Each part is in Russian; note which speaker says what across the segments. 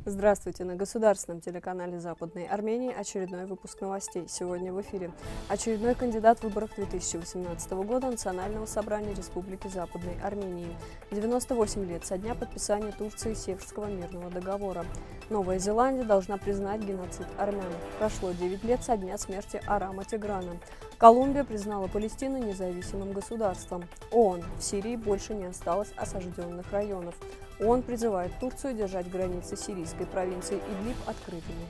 Speaker 1: Здравствуйте! На государственном телеканале Западной Армении очередной выпуск новостей. Сегодня в эфире очередной кандидат в выборах 2018 года Национального собрания Республики Западной Армении. 98 лет со дня подписания Турции Севрского мирного договора. Новая Зеландия должна признать геноцид армян. Прошло 9 лет со дня смерти Арама Тиграна. Колумбия признала Палестину независимым государством. ООН: в Сирии больше не осталось осажденных районов. ООН призывает Турцию держать границы сирийской провинции Идлиб открытыми.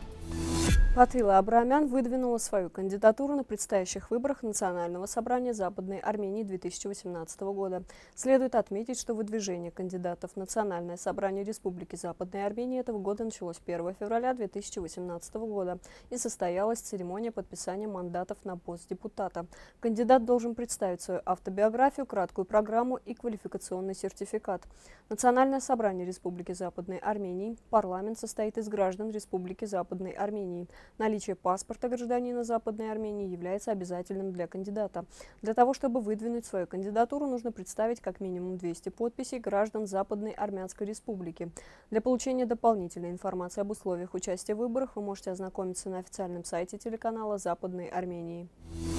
Speaker 1: Фатыла Абрамян выдвинула свою кандидатуру на предстоящих выборах Национального собрания Западной Армении 2018 года. Следует отметить, что выдвижение кандидатов в Национальное собрание Республики Западной Армении этого года началось 1 февраля 2018 года и состоялась церемония подписания мандатов на пост депутата. Кандидат должен представить свою автобиографию, краткую программу и квалификационный сертификат. Национальное собрание Республики Западной Армении, парламент, состоит из граждан Республики Западной Армении. Наличие паспорта гражданина Западной Армении является обязательным для кандидата. Для того, чтобы выдвинуть свою кандидатуру, нужно представить как минимум 200 подписей граждан Западной Армянской Республики. Для получения дополнительной информации об условиях участия в выборах вы можете ознакомиться на официальном сайте телеканала Западной Армении.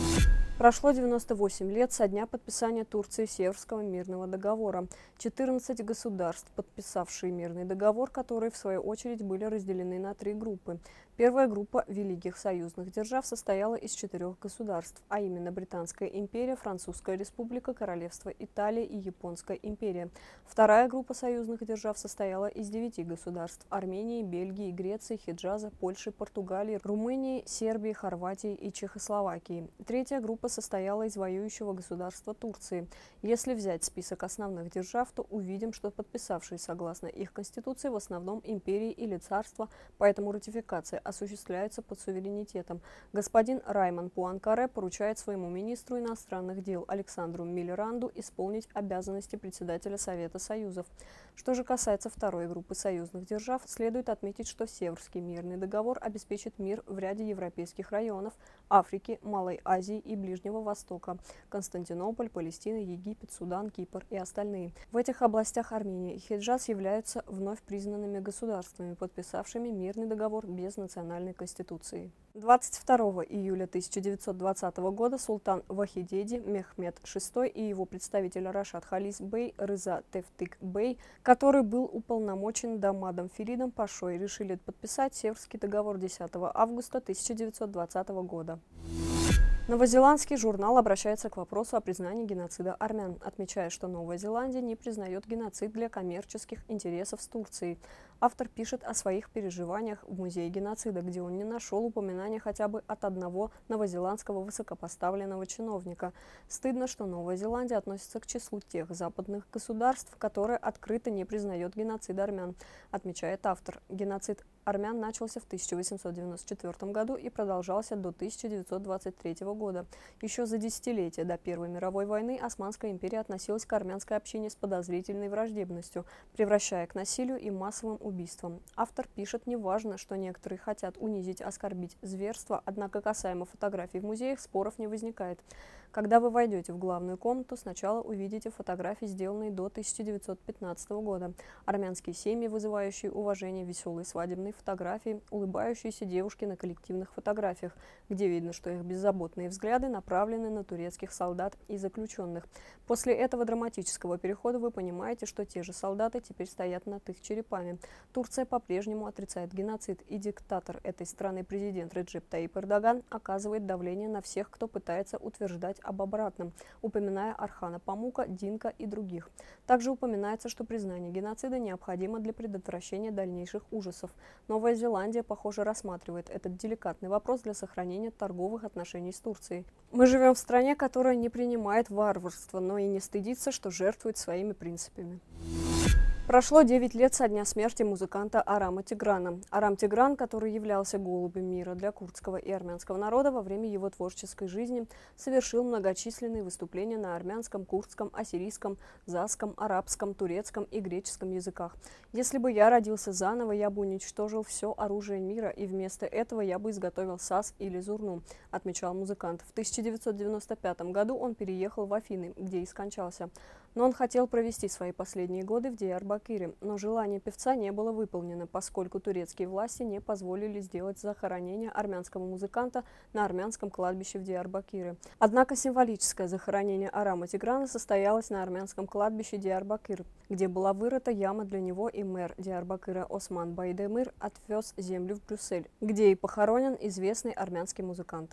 Speaker 1: Прошло 98 лет со дня подписания Турции Севрского мирного договора. 14 государств, подписавшие мирный договор, которые в свою очередь были разделены на 3 группы. Первая группа великих союзных держав состояла из 4 государств, а именно Британская империя, Французская республика, Королевство Италия и Японская империя. Вторая группа союзных держав состояла из 9 государств – Армении, Бельгии, Греции, Хиджаза, Польши, Португалии, Румынии, Сербии, Хорватии и Чехословакии. Третья группа состояла из воюющего государства Турции. Если взять список основных держав, то увидим, что подписавшие согласно их конституции в основном империи или царства, поэтому ратификация осуществляется под суверенитетом. Господин Раймон Пуанкаре поручает своему министру иностранных дел Александру Милеранду исполнить обязанности председателя Совета Союзов. Что же касается второй группы союзных держав, следует отметить, что Севрский мирный договор обеспечит мир в ряде европейских районов, Африки, Малой Азии и Ближнего Востока: Константинополь, Палестина, Египет, Судан, Кипр и остальные. В этих областях Армения и Хиджаз являются вновь признанными государствами, подписавшими мирный договор без национальной конституции. 22 июля 1920 года султан Вахидеди Мехмед VI и его представитель Рашад Халис Бей Рыза Тевтык Бей, который был уполномочен Дамадом Феридом Пашой, решили подписать Севрский договор 10 августа 1920 года. Новозеландский журнал обращается к вопросу о признании геноцида армян, отмечая, что Новая Зеландия не признает геноцид для коммерческих интересов с Турцией. Автор пишет о своих переживаниях в музее геноцида, где он не нашел упоминания хотя бы от одного новозеландского высокопоставленного чиновника. Стыдно, что Новая Зеландия относится к числу тех западных государств, которые открыто не признает геноцид армян, отмечает автор. Геноцид армян начался в 1894 году и продолжался до 1923 года. Еще за десятилетия до Первой мировой войны Османская империя относилась к армянской общине с подозрительной враждебностью, превращая к насилию и массовым убийствам. Автор пишет: неважно, что некоторые хотят унизить, оскорбить зверство, однако касаемо фотографий в музеях споров не возникает. Когда вы войдете в главную комнату, сначала увидите фотографии, сделанные до 1915 года. Армянские семьи, вызывающие уважение, веселые свадебные фотографии, улыбающиеся девушки на коллективных фотографиях, где видно, что их беззаботные взгляды направлены на турецких солдат и заключенных. После этого драматического перехода вы понимаете, что те же солдаты теперь стоят над их черепами. Турция по-прежнему отрицает геноцид, и диктатор этой страны, президент Реджеп Таип Эрдоган, оказывает давление на всех, кто пытается утверждать об обратном, упоминая Архана Памука, Динка и других. Также упоминается, что признание геноцида необходимо для предотвращения дальнейших ужасов. Новая Зеландия, похоже, рассматривает этот деликатный вопрос для сохранения торговых отношений с Турцией. Мы живем в стране, которая не принимает варварство, но и не стыдится, что жертвует своими принципами. Прошло 9 лет со дня смерти музыканта Арама Тиграна. Арам Тигран, который являлся голубем мира для курдского и армянского народа, во время его творческой жизни совершил многочисленные выступления на армянском, курдском, ассирийском, зазском, арабском, турецком и греческом языках. «Если бы я родился заново, я бы уничтожил все оружие мира, и вместо этого я бы изготовил саз или зурну», отмечал музыкант. В 1995 году он переехал в Афины, где и скончался. Но он хотел провести свои последние годы в Диярбакыре, но желание певца не было выполнено, поскольку турецкие власти не позволили сделать захоронение армянского музыканта на армянском кладбище в Диярбакыре. Однако символическое захоронение Арама Тиграна состоялось на армянском кладбище Диярбакыр, где была вырыта яма для него, и мэр Диярбакыра Осман Байдемир отвез землю в Брюссель, где и похоронен известный армянский музыкант.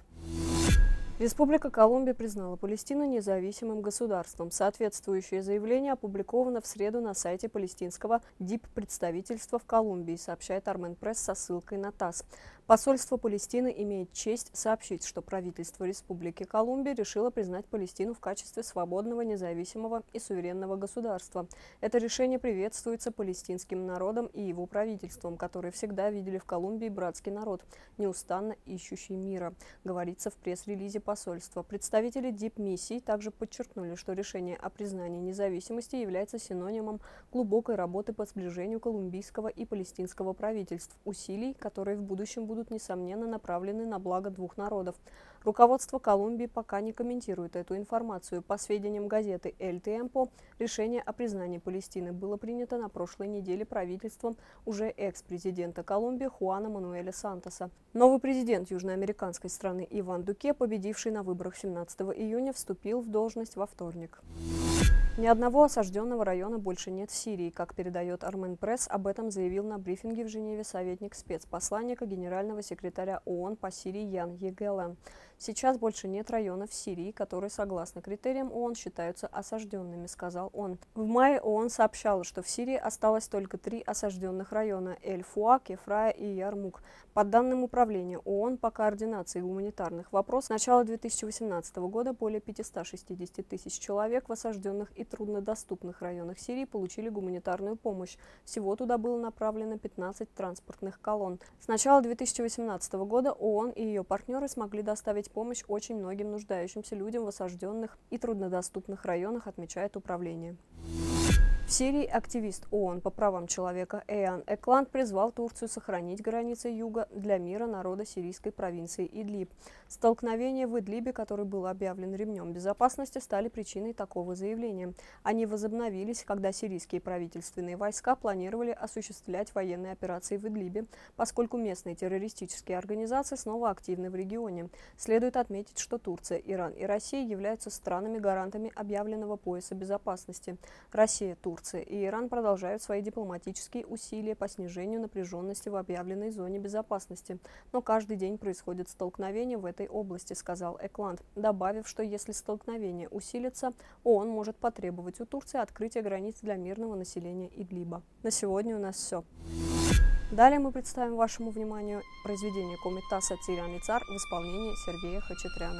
Speaker 1: Республика Колумбия признала Палестину независимым государством. Соответствующее заявление опубликовано в среду на сайте палестинского диппредставительства в Колумбии, сообщает Армен Пресс со ссылкой на ТАСС. Посольство Палестины имеет честь сообщить, что правительство Республики Колумбия решило признать Палестину в качестве свободного, независимого и суверенного государства. Это решение приветствуется палестинским народом и его правительством, которые всегда видели в Колумбии братский народ, неустанно ищущий мира, говорится в пресс-релизе посольства. Представители дипмиссий также подчеркнули, что решение о признании независимости является синонимом глубокой работы по сближению колумбийского и палестинского правительств, усилий, которые в будущем будут, несомненно, направлены на благо двух народов. Руководство Колумбии пока не комментирует эту информацию. По сведениям газеты «Эль Темпо», решение о признании Палестины было принято на прошлой неделе правительством уже экс-президента Колумбии Хуана Мануэля Сантоса. Новый президент южноамериканской страны Иван Дуке, победивший на выборах 17 июня, вступил в должность во вторник. Ни одного осажденного района больше нет в Сирии. Как передает Армен Пресс, об этом заявил на брифинге в Женеве советник спецпосланника генерального секретаря ООН по Сирии Ян Егелен. Сейчас больше нет районов в Сирии, которые, согласно критериям ООН, считаются осажденными, сказал он. В мае ООН сообщала, что в Сирии осталось только 3 осажденных района – Эль-Фуа, Кефрая и Ярмук. По данным Управления ООН по координации гуманитарных вопросов, с начала 2018 года более 560 тысяч человек в осажденных и труднодоступных районах Сирии получили гуманитарную помощь. Всего туда было направлено 15 транспортных колонн. С начала 2018 года ООН и ее партнеры смогли доставить помощь очень многим нуждающимся людям в осажденных и труднодоступных районах, отмечает управление. В Сирии активист ООН по правам человека Эян Экланд призвал Турцию сохранить границы юга для мира народа сирийской провинции Идлиб. Столкновения в Идлибе, который был объявлен ремнем безопасности, стали причиной такого заявления. Они возобновились, когда сирийские правительственные войска планировали осуществлять военные операции в Идлибе, поскольку местные террористические организации снова активны в регионе. Следует отметить, что Турция, Иран и Россия являются странами-гарантами объявленного пояса безопасности. Россия, Турция и Иран продолжают свои дипломатические усилия по снижению напряженности в объявленной зоне безопасности. Но каждый день происходят столкновения в этой области, сказал Экланд, добавив, что если столкновения усилятся, ООН может потребовать у Турции открытия границ для мирного населения Идлиба. На сегодня у нас все. Далее мы представим вашему вниманию произведение Комитаса «Тирян и царь» в исполнении Сергея Хачатряна.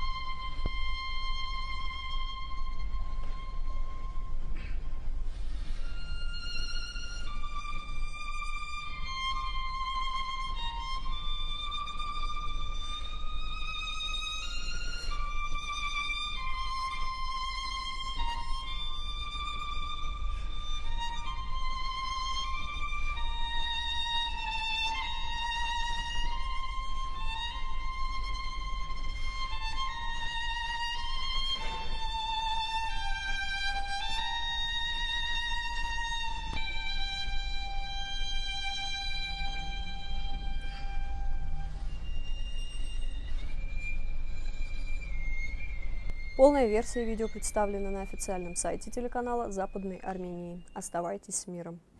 Speaker 1: Полная версия видео представлена на официальном сайте телеканала Западной Армении. Оставайтесь с миром.